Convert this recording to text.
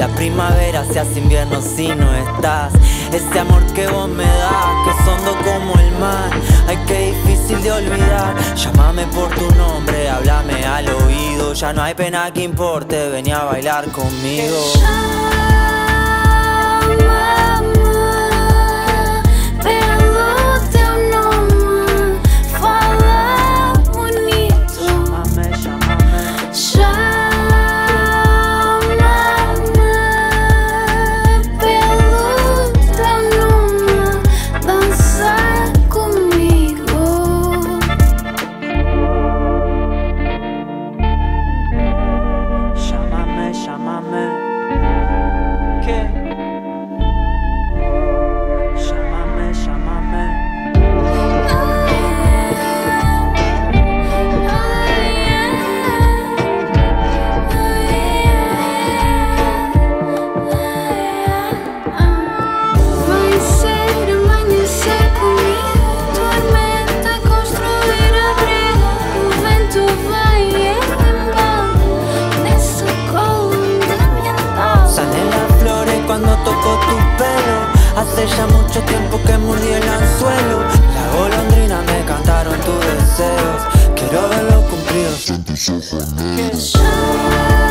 La primavera se hace invierno si no estás. Ese amor que vos me das, que es hondo como el mar. Ay, qué difícil de olvidar. Llámame por tu nombre, háblame al oído. Ya no hay pena que importe, vení a bailar conmigo. Hace ya mucho tiempo que mordí el anzuelo. La golondrina me cantaron tus deseos. Quiero verlos cumplidos en tus ojos negros.